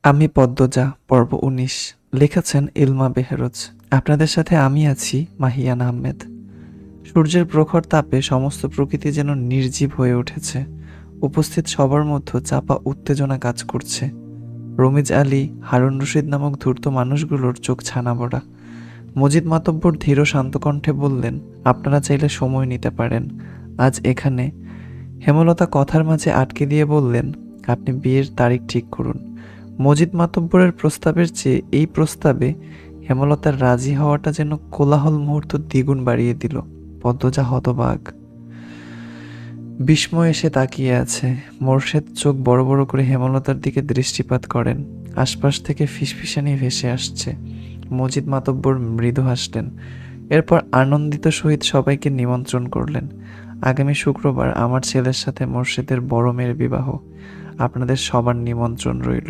আমি পদ্মজা পর্ব ১৯ লিখেছেন এলমা বেহরোজ। আপনাদের সাথে আমি আছি মাহিয়ান আহমেদ। সূর্যের প্রখর তাপে সমস্ত প্রকৃতি যেন নির্জীব হয়ে উঠেছে। উপস্থিত সবার মধ্যে চাপা উত্তেজনা কাজ করছে। রমিজ আলী, হারুন রশিদ নামক ধূর্ত মানুষগুলোর চোখ ছানা বড়া। মজিদ মাতব্বর ধীর শান্ত কণ্ঠে বললেন, আপনারা চাইলে সময় নিতে পারেন। আজ এখানে। হেমলতা কথার মাঝে আটকে দিয়ে বললেন, আপনি বিয়ের তারিখ ঠিক করুন। মজিদ মাতব্বরের প্রস্তাবের চেয়ে এই প্রস্তাবে হেমলতার রাজি হওয়াটা যেন কোলাহল মুহূর্ত দ্বিগুণ বাড়িয়ে দিল। পদ্মজা হতবাক, বিস্ময় এসে তাকিয়ে আছে। মোর্শেদ চোখ বড় বড় করে হেমলতার দিকে দৃষ্টিপাত করেন। আশপাশ থেকে ফিসফিসানি ভেসে আসছে। মজিদ মাতব্বর মৃদু হাসলেন। এরপর আনন্দিত সহিত সবাইকে নিমন্ত্রণ করলেন। আগামী শুক্রবার আমার ছেলের সাথে মোর্শেদের বড় মেয়ের বিবাহ। আপনাদের সবার নিমন্ত্রণ রইল।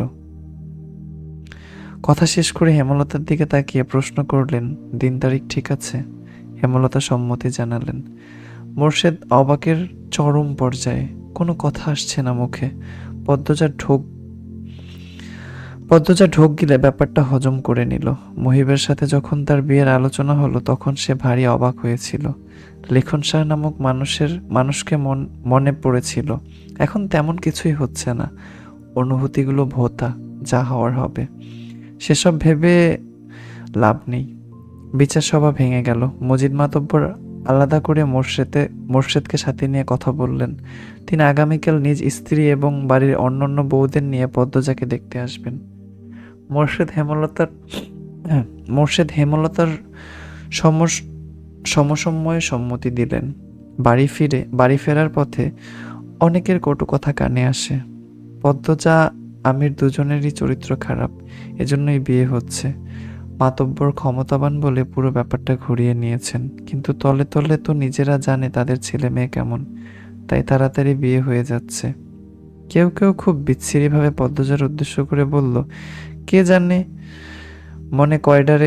কথা শেষ করে হেমলতার দিকে তাকিয়ে প্রশ্ন করলেন, দিন তারিখ ঠিক আছে? হেমলতা সম্মতি জানালেন। মোর্শেদ অবাকের চরম পর্যায়ে। কোনো কথা আসছে না মুখে। পদ্মজা ঢোক গিলে ব্যাপারটা হজম করে নিল। মহিবের সাথে যখন তার বিয়ের আলোচনা হলো তখন সে ভারী অবাক হয়েছিল। লেখন শাহ নামক মানুষকে মনে পড়েছিল। এখন তেমন কিছুই হচ্ছে না। অনুভূতিগুলো ভোতা, যা হওয়ার হবে। সেসব ভেবে লাভ নেই। বিচার সভা ভেঙে গেল। মজিদ মাতব্বর আলাদা করে মোর্শেদকে সাথে নিয়ে কথা বললেন। তিনি আগামীকাল নিজ স্ত্রী এবং বাড়ির অন্যান্য বউদের নিয়ে পদ্মজাকে দেখতে আসবেন। মোর্শেদ হেমলতার সমসময়ে সম্মতি দিলেন। বাড়ি ফেরার পথে অনেকের কটু কথা কানে আসে। পদ্মজা আমির দুজনেরই চরিত্র খারাপ, এজন্যই বিয়ে হচ্ছে। মাতব্বর ক্ষমতাবান বলে পুরো ব্যাপারটা ঘুরিয়ে নিয়েছেন, কিন্তু তলে তলে তো নিজেরা জানে তাদের ছেলে মেয়ে কেমন, তাই তাড়াতাড়ি বিয়ে হয়ে যাচ্ছে। কেউ কেউ খুব বিচ্ছিরিভাবে পদ্মজার উদ্দেশ্য করে বলল, কে জানে মনে কয়ডারে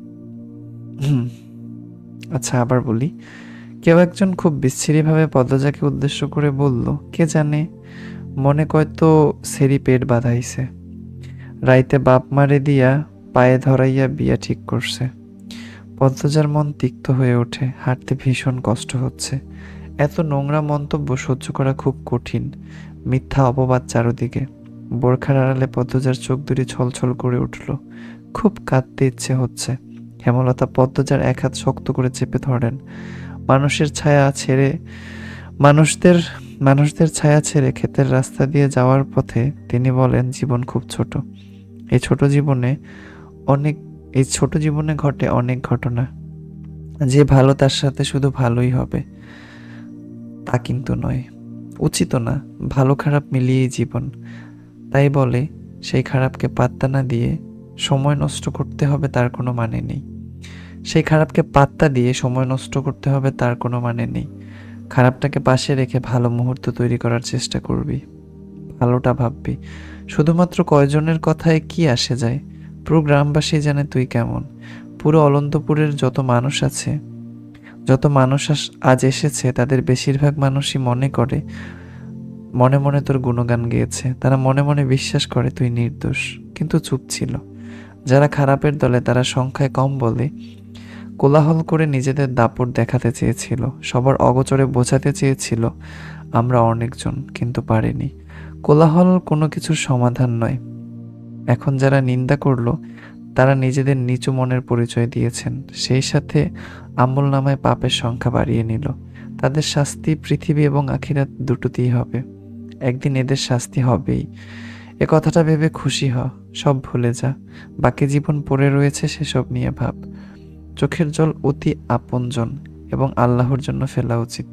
আচ্ছা আবার বলি। কেউ একজন খুব বিচ্ছিরিভাবে পদ্মজাকে উদ্দেশ্য করে বলল, কে জানে মনে কয় তো সেরি পেট বাঁধাইছে, রাইতে বাপ মারে দিয়া পায়ে ধরাইয়া বিয়া ঠিক করছে। পদ্মজার মন তিক্ত হয়ে ওঠে। হাঁটতে ভীষণ কষ্ট হচ্ছে। এত নোংরা মন্তব্য সহ্য করা খুব কঠিন। মিথ্যা অপবাদ চারদিকে। বোরখার আড়ালে পদ্মজার চোখ দুটি ছলছল করে উঠল। খুব কাঁদতে ইচ্ছে হচ্ছে। হেমলতা পদ্মজার এক হাত শক্ত করে চেপে ধরেন। মানুষদের ছায়া ছেড়ে ক্ষেতের রাস্তা দিয়ে যাওয়ার পথে তিনি বলেন, জীবন খুব ছোট। এই ছোট জীবনে ঘটে অনেক ঘটনা। যে ভালো তার সাথে শুধু ভালোই হবে তা কিন্তু নয়, উচিত না। ভালো খারাপ মিলিয়েই জীবন। তাই বলে সেই খারাপকে পাত্তা না দিয়ে সময় নষ্ট করতে হবে তার কোনো মানে নেই। খারাপটাকে পাশে রেখে ভালো মুহূর্ত তৈরি করার চেষ্টা করবি, ভালোটা ভাববি। শুধুমাত্র কয়জনের কথায় কি আসে যায়? পুরো গ্রামবাসী জানে তুই কেমন। পুরো অনন্তপুরের যত মানুষ আজ এসেছে তাদের বেশিরভাগ মানুষই মনে মনে তোর গুণগান গেয়েছে। তারা মনে মনে বিশ্বাস করে তুই নির্দোষ, কিন্তু চুপ ছিল। যারা খারাপের দলে তারা সংখ্যায় কম বলে কোলাহল করে নিজেদের দাপট দেখাতে চেয়েছিল। সবার অগোচরে বোঝাতে চেয়েছিল আমরা অনেকজন, কিন্তু পারেনি। কোলাহল কোনো কিছুর সমাধান নয়। এখন যারা নিন্দা করলো তারা নিজেদের নিচু মনের পরিচয় দিয়েছেন, সেই সাথে আমল নামায় পাপের সংখ্যা বাড়িয়ে নিল। তাদের শাস্তি পৃথিবী এবং আখিরাত দুটোতেই হবে। একদিন এদের শাস্তি হবেই। এ কথাটা ভেবে খুশি হ, সব ভুলে যা। বাকি জীবন পড়ে রয়েছে, সেসব নিয়ে ভাব। চোখের জল অতি আপনজন এবং আল্লাহর জন্য ফেলা উচিত,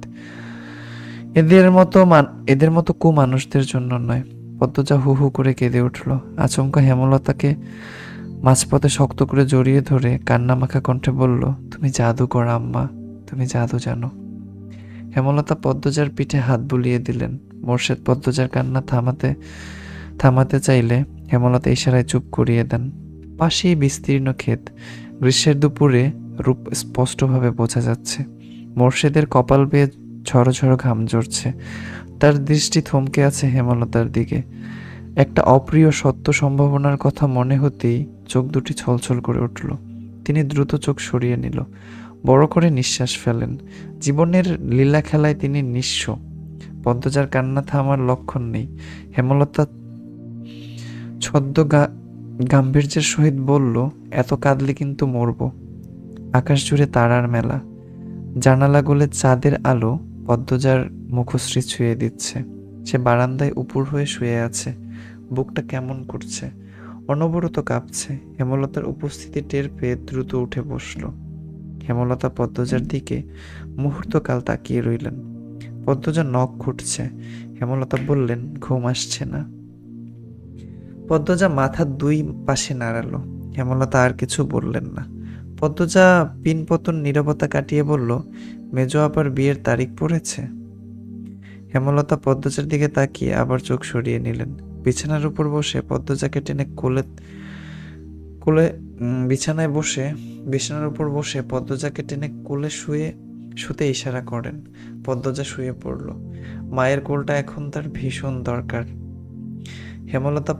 এদের মতো কুমানুষদের জন্য নয়। পদ্মজা হু হু করে কেঁদে উঠল। আচমকা হেমলতাকে মাঝপথে শক্ত করে জড়িয়ে ধরে কান্নামাখা কণ্ঠে বলল, তুমি জাদু করো আম্মা, তুমি জাদু জানো। হেমলতা পদ্মজার পিঠে হাত বুলিয়ে দিলেন। মোর্শেদ পদ্মজার কান্না থামাতে চাইলে হেমলতা ইশারায় চুপ করিয়ে দেন। পাশেই বিস্তীর্ণ ক্ষেত। গ্রীষ্মের দুপুরে রূপ স্পষ্টভাবে বোঝা যাচ্ছে। মোর্শেদের কপাল বেয়ে ঝড়ো ঝড়ো ঘাম ঝরছে। তার দৃষ্টি থমকে আছে হেমলতার দিকে। একটা অপ্রিয় সত্য সম্ভাবনার কথা মনে হতেই চোখ দুটি ছলছল করে উঠল। তিনি দ্রুত চোখ সরিয়ে নিল, বড় করে নিঃশ্বাস ফেলেন। জীবনের লীলা খেলায় তিনি নিঃস্ব। পদ্মজার কান্না থামার লক্ষণ নেই। হেমলতা ছদ্ম গাম্ভীর্যের সহিত বলল, এত কাঁদলে কিন্তু মরব। আকাশ জুড়ে তারার মেলা, জানালা গলে চাঁদের আলো পদ্মজার মুখশ্রী ছুঁয়ে দিচ্ছে। সে বারান্দায় উপুর হয়ে শুয়ে আছে, বুকটা কেমন করছে, অনবরত কাঁপছে। হেমলতার উপস্থিতি টের পেয়ে দ্রুত উঠে বসল। হেমলতা পদ্মজার দিকে মুহূর্তকাল তাকিয়ে রইলেন। পদ্মজা নখ ঘুটছে। হেমলতা বললেন, ঘুম আসছে না? পদ্মজা মাথা দুই পাশে নাড়ালো। হেমলতা আর কিছু বললেন না। পদ্মজা পিনপতন নীরবতা কাটিয়ে বলল, মেজো আপার বিয়ের তারিখ পড়েছে? হেমলতা পদ্মজার দিকে তাকিয়ে আবার চোখ সরিয়ে নিলেন। বিছানার উপর বসে পদ্মজাকে টেনে কোলে কোলে বিছানার উপর বসে পদ্মজাকে টেনে কোলে শুতে ইশারা করেন। পদ্মজা শুয়ে পড়ল। মায়ের কোলটা এখন তার ভীষণ দরকার। হেমলতা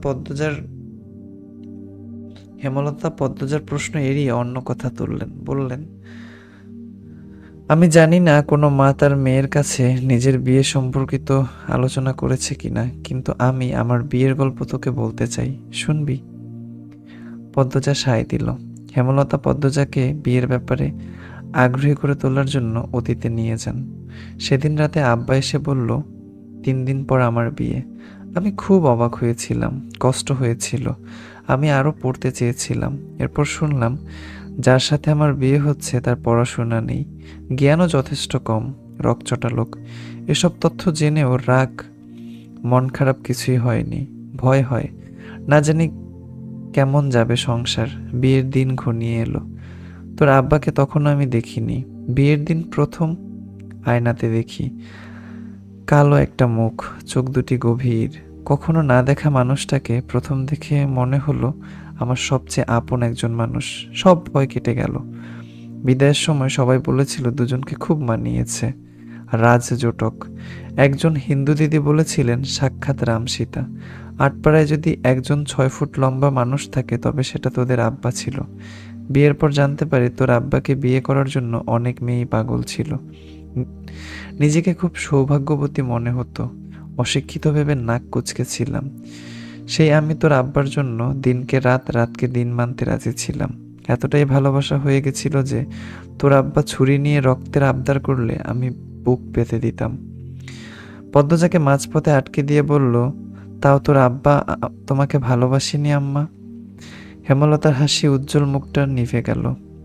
পদ্মজার প্রশ্ন এড়িয়ে অন্য কথা তুললেন, বললেন, আমি জানি না কোনো মা তার মেয়ের কাছে নিজের বিয়ে সম্পর্কিত আলোচনা করেছে কিনা, কিন্তু আমি আমার বিয়ের গল্প তোকে বলতে চাই, শুনবি? পদ্মজা সায় দিল। হেমলতা পদ্মজাকে বিয়ের ব্যাপারে আগ্রহী করে তোলার জন্য অতীতে নিয়ে যান। সেদিন রাতে আব্বা এসে বলল, 3 দিন পর আমার বিয়ে। আমি খুব অবাক হয়েছিলাম, কষ্ট হয়েছিল। আমি আরও পড়তে চেয়েছিলাম। এরপর শুনলাম যার সাথে আমার বিয়ে হচ্ছে তার পড়াশোনা নেই, জ্ঞানও যথেষ্ট কম, রকচটা লোক। এসব তথ্য জেনেও রাগ, মন খারাপ কিছুই হয়নি। ভয় হয়, না জানি কেমন যাবে সংসার। বিয়ের দিন ঘনিয়ে এলো। তোর আব্বাকে তখনও আমি দেখিনি। বিয়ের দিন প্রথম আয়নাতে দেখি, কালো একটা মুখ, চোখ দুটি গভীর। কখনো না দেখা মানুষটাকে প্রথম দেখে মনে হলো আমার সবচেয়ে আপন একজন মানুষ। সব ভয় কেটে গেল। বিদায়ের সময় সবাই বলেছিল দুজনকে খুব মানিয়েছে, রাজজোটক। একজন হিন্দু দিদি বলেছিলেন সাক্ষাৎ রাম সীতা। আটপাড়ায় যদি একজন 6 ফুট লম্বা মানুষ থাকে তবে সেটা তোদের আব্বা ছিল। বিয়ের পর জানতে পারি তোর আব্বাকে বিয়ে করার জন্য অনেক মেয়েই পাগল ছিল। নিজেকে খুব সৌভাগ্যবতী মনে হতো। অশিক্ষিত ভেবে নাক কুঁচকেছিলাম। সেই আমি তোর আব্বার জন্য দিনকে রাত, রাতকে দিন মানতে রাজি ছিলাম। এতটাই ভালোবাসা হয়ে গেছিল যে তোর আব্বা ছুরি নিয়ে রক্তের আবদার করলে আমি বুক পেতে দিতাম। পদ্মজাকে মাঝপথে আটকে দিয়ে বলল, তাও তোর আব্বা তোমাকে ভালোবাসেনি আম্মা? হেমলতার হাসি উজ্জ্বল মুখটা নিভে গেল।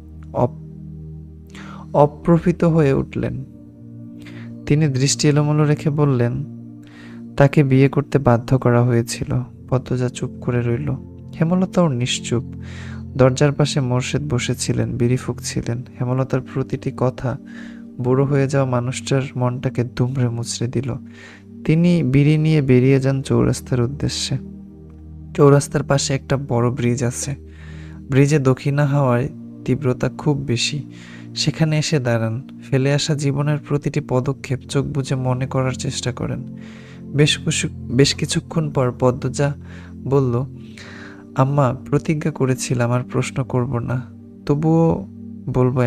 অপ্রফিত হয়ে উঠলেন। তিনি দৃষ্টি এলোমেলো রেখে বললেন, তাকে বিয়ে করতে বাধ্য করা হয়েছিল। পদ্মজা চুপ করে রইল। হেমলতাও নিশ্চুপ। দরজার পাশে মোর্শেদ বসেছিলেন, বিড়ি ফুঁকছিলেন। হেমলতার প্রতিটি কথা বুড়ো হয়ে যাওয়া মানুষটার মনটাকে দুমড়ে মুচড়ে দিল। তিনি বিড়ি নিয়ে বেরিয়ে যান চৌরাস্তার উদ্দেশ্যে। চৌরাস্তার পাশে একটা বড় ব্রিজ আছে। ব্রিজে দক্ষিণা হাওয়ায় তীব্রতা খুব বেশি। সেখানে এসে দাঁড়ান। ফেলে আসা জীবনের প্রতিটি পদক্ষেপ চোখ বুজে মনে করার চেষ্টা করেন। বেশ কিছুক্ষণ পর পদ্মজা বলল, আম্মা, প্রতিজ্ঞা করেছিলাম আর প্রশ্ন করব না। তবুও বলবো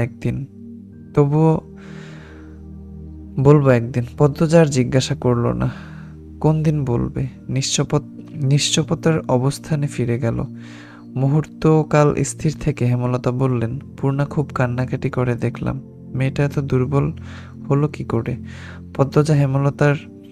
একদিন। পদ্মজা আর জিজ্ঞাসা করল না কোন দিন বলবে। নিশ্চপতার অবস্থানে ফিরে গেল। মুহূর্তকাল স্থির থেকে হেমলতা বললেন, পূর্ণা খুব কান্নাকাটি করে দেখলাম। মেয়েটা এত দুর্বল হলো কি করে? পদ্মজা হেমলতার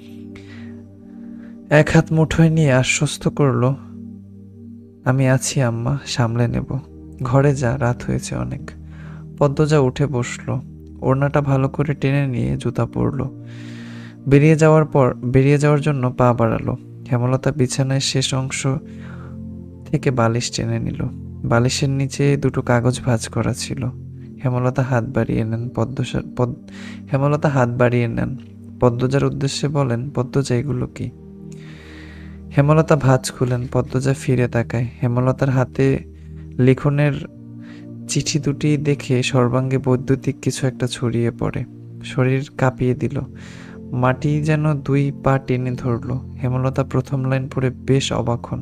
এক হাত মুঠোয় নিয়ে আশ্বস্ত করল, আমি আছি আম্মা, সামলে নেব। ঘরে যা, রাত হয়েছে অনেক। পদ্মজা উঠে বসলো। ওড়নাটা ভালো করে টেনে নিয়ে জুতা পরল। বেরিয়ে যাওয়ার জন্য পা বাড়ালো। হেমলতা বিছানায় শেষ অংশ থেকে বালিশ টেনে নিল। বালিশের নিচে 2টো কাগজ ভাঁজ করা ছিল। হেমলতা হাত বাড়িয়ে নেন। পদ্মজার উদ্দেশ্যে বলেন, পদ্মজা, এগুলো কি? হেমলতা ভাঁজ খুলেন। পদ্মজা ফিরে তাকায়। হেমলতার হাতে লিখনের চিঠি দুটি দেখে সর্বাঙ্গে বৈদ্যুতিক কিছু একটা ছড়িয়ে পড়ে। শরীর কাঁপিয়ে দিল। মাটি যেন 2 পা টেনে ধরল। হেমলতা প্রথম লাইন পড়ে বেশ অবাক হন।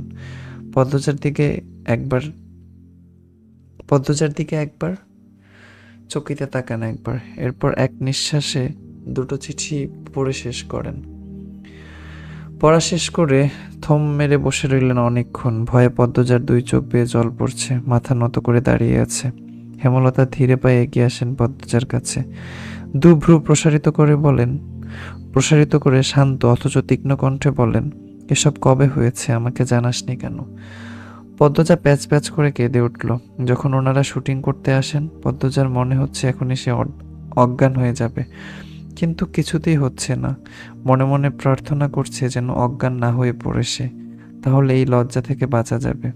পদ্মজার দিকে একবার চকিতে তাকান একবার, এরপর এক নিঃশ্বাসে 2টো চিঠি পড়ে শেষ করেন। পড়া শেষ করে থম মেরে বসে রইলেন অনেকক্ষণ। ভয়ে পদ্মজার 2 চোখ বেয়ে জল পড়ছে, মাথা নত করে দাঁড়িয়ে আছে। হেমলতা ধীরে পায়ে এগিয়ে আসেন পদ্মজার কাছে। 2 ভ্রু প্রসারিত করে শান্ত অথচ তীক্ষ্ণ কণ্ঠে বলেন, এসব কবে হয়েছে, আমাকে জানাসনি কেন? পদ্মজা প্যাচ প্যাচ করে কেঁদে উঠল। যখন ওনারা শুটিং করতে আসেন, পদ্মজার মনে হচ্ছে এখনই সে অজ্ঞান হয়ে যাবে, কিন্তু কিছুতেই হচ্ছে না। মনে মনে প্রার্থনা করছে যেন অজ্ঞান না হয়ে পড়ে সে, তাহলে এই লজ্জা থেকে বাঁচা যাবে।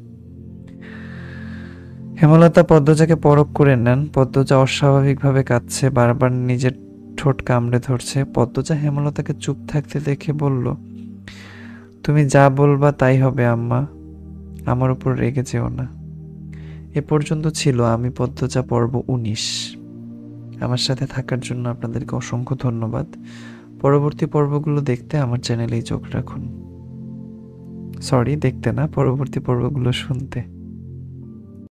হেমলতা পদ্মজাকে পরখ করে নেন। পদ্মজা অস্বাভাবিকভাবে কাঁদছে, বারবার নিজের ঠোঁট কামড়ে ধরছে। পদ্মজা হেমলতাকে চুপ থাকতে দেখে বলল, তুমি যা বলবা তাই হবে আম্মা, আমার উপর রেগে যেও না। এ পর্যন্ত ছিল আমি পদ্মজা পর্ব 19। আমার সাথে থাকার জন্য আপনাদেরকে অসংখ্য ধন্যবাদ। পরবর্তী পর্বগুলো দেখতে আমার চ্যানেলেই চোখ রাখুন। দেখতে না, পরবর্তী পর্বগুলো শুনতে।